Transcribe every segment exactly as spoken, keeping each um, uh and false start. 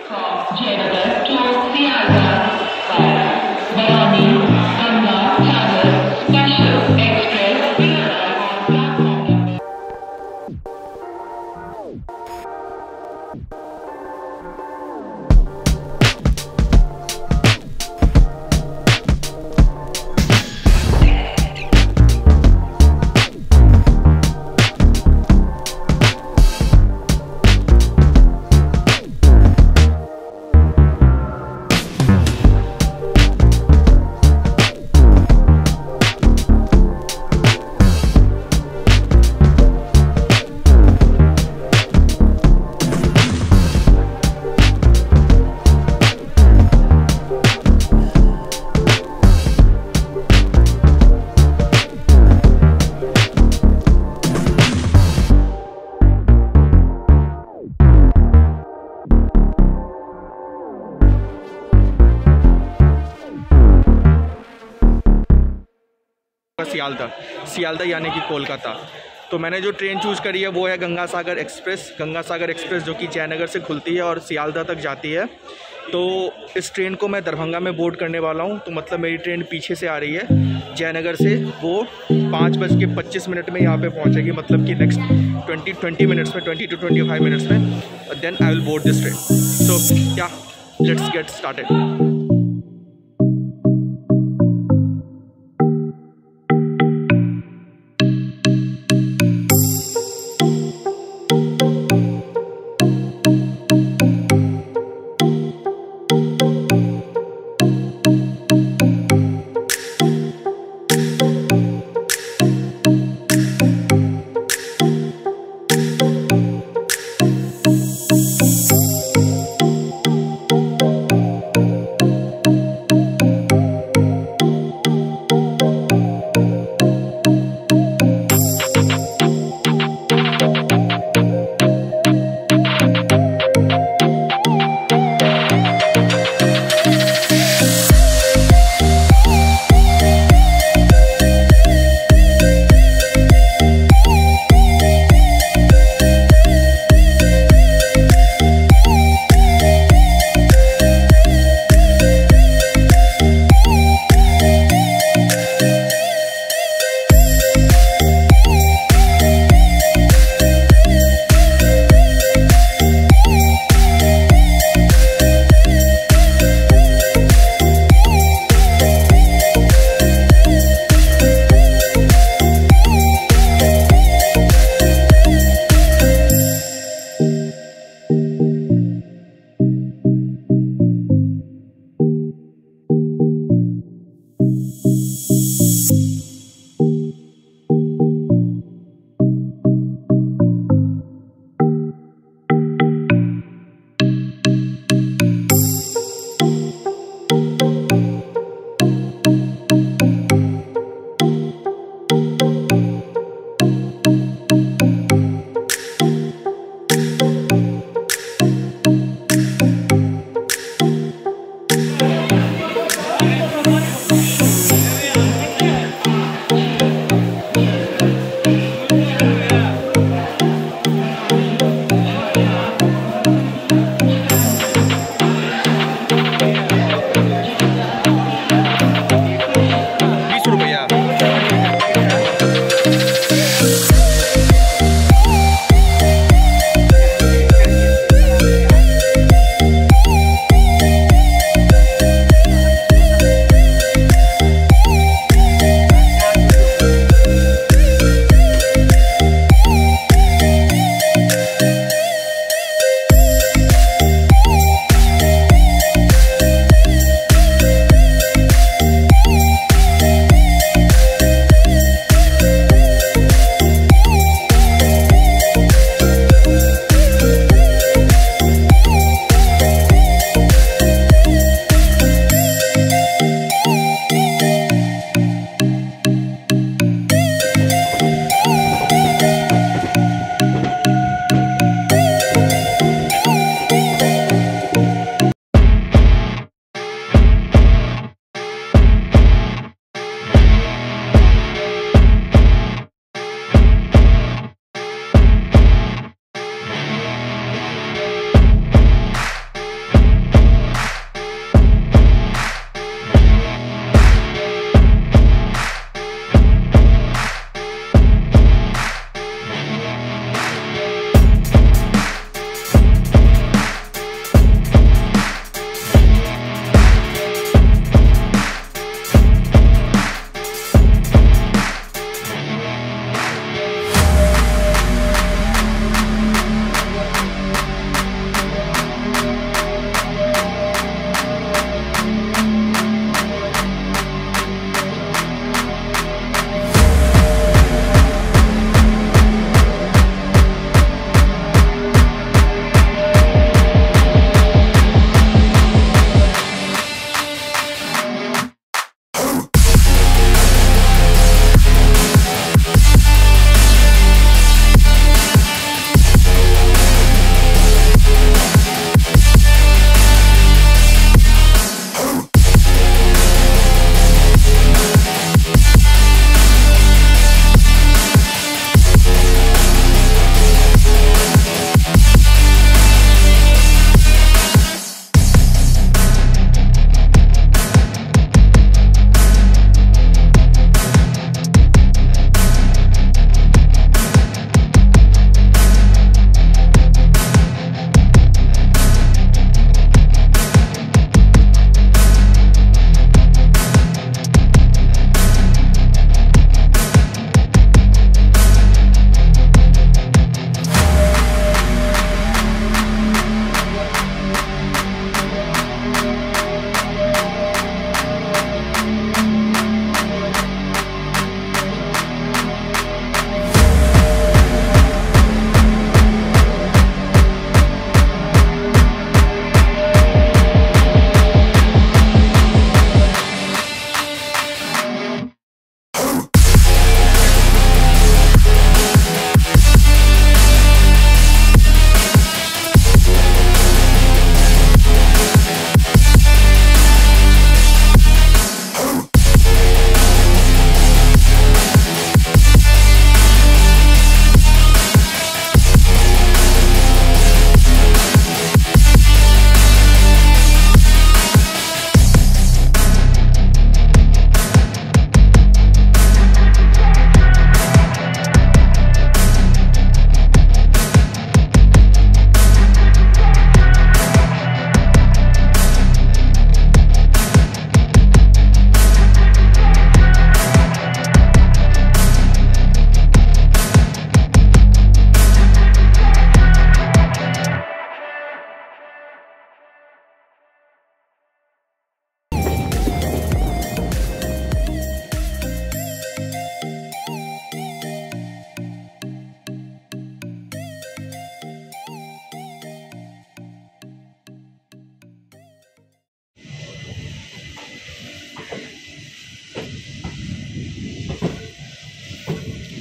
from Jaynager to Sealdah via Bharani Ganga-Sagar Special Express will arrive on platform number. Sealdah Sealdah यानी कि कोलकाता। तो मैंने जो ट्रेन चूज़ करी है वो है गंगासागर एक्सप्रेस गंगासागर एक्सप्रेस जो कि जयनगर से खुलती है और सियालदा तक जाती है। तो इस ट्रेन को मैं दरभंगा में बोर्ड करने वाला हूँ। तो मतलब मेरी ट्रेन पीछे से आ रही है जयनगर से, वो पाँच बज के पच्चीस मिनट में यहाँ पे पहुँचेगी, मतलब कि नेक्स्ट ट्वेंटी ट्वेंटी मिनट्स में twenty to twenty five minutes में then I will board this train. So yeah let's get started.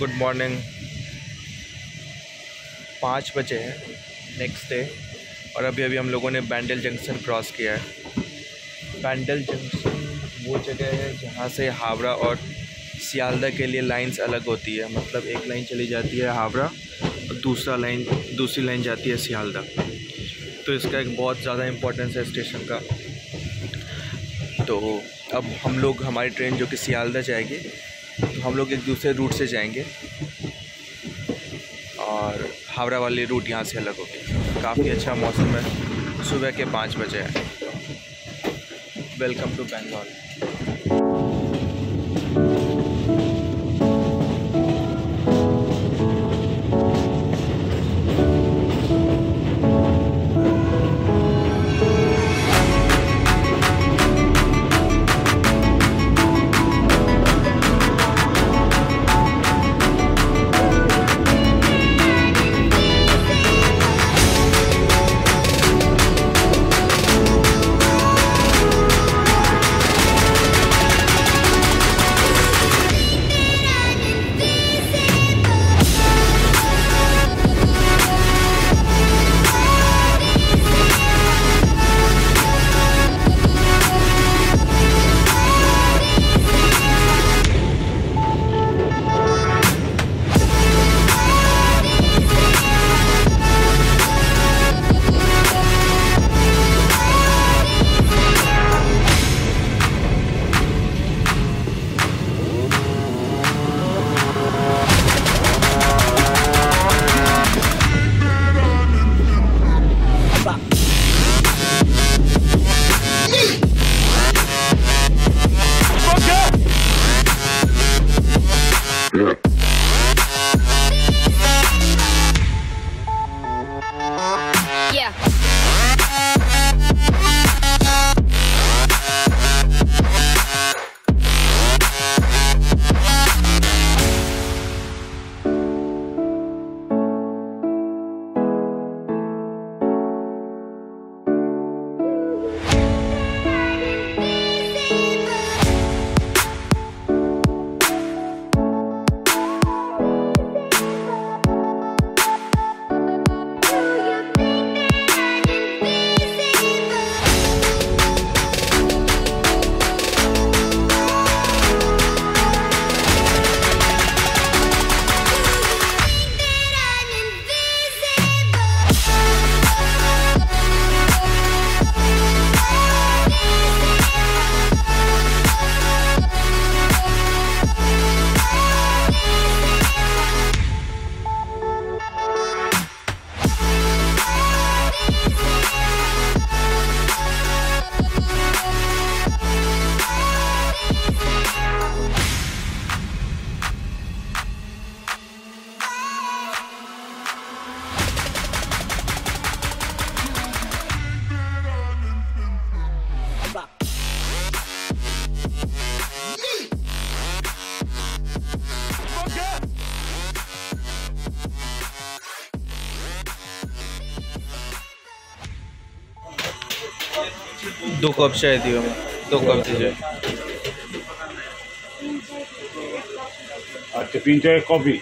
Good morning. पाँच बजे है नेक्स्ट डे और अभी अभी हम लोगों ने बैंडल जंक्शन क्रॉस किया है। बैंडल जंक्शन वो जगह है जहाँ से हावड़ा और सियालदह के लिए लाइंस अलग होती है। मतलब एक लाइन चली जाती है हावड़ा और दूसरा लाइन दूसरी लाइन जाती है सियालदह। तो इसका एक बहुत ज़्यादा इम्पोर्टेंस है स्टेशन का। तो अब हम लोग हमारी ट्रेन जो कि सियालदह जाएगी, तो हम लोग एक दूसरे रूट से जाएंगे और हावड़ा वाली रूट यहाँ से अलग होगी। काफ़ी अच्छा मौसम है, सुबह के पाँच बजे है। Welcome to Bengal. दो कप चाय दियो, दो कप दीजिए। अच्छा, तीन चाय कॉफी।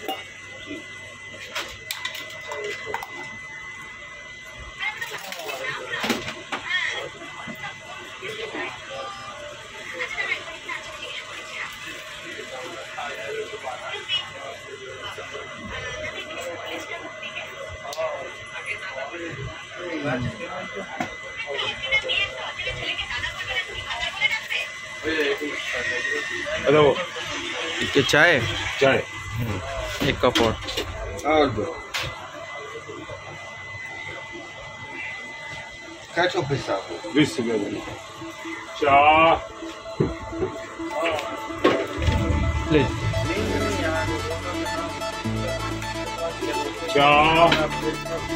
हेलो, ये चाय चाय एक कप और और दो। क्या चो पैसा बीस रुपये दो। चाय ले चाय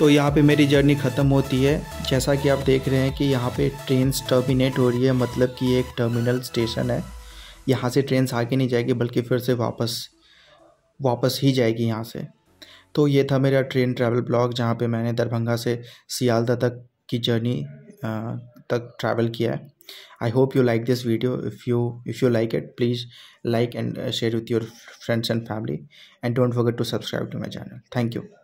तो यहाँ पे मेरी जर्नी ख़त्म होती है। जैसा कि आप देख रहे हैं कि यहाँ पे ट्रेन टर्मिनेट हो रही है, मतलब कि एक टर्मिनल स्टेशन है। यहाँ से ट्रेन आगे नहीं जाएगी बल्कि फिर से वापस वापस ही जाएगी यहाँ से। तो ये था मेरा ट्रेन ट्रैवल ब्लॉग, जहाँ पे मैंने दरभंगा से सियालदह तक की जर्नी तक ट्रैवल किया है। I hope you like this video. If you if you like it, please like and share with your friends and family, and don't forget to subscribe to my channel. Thank you.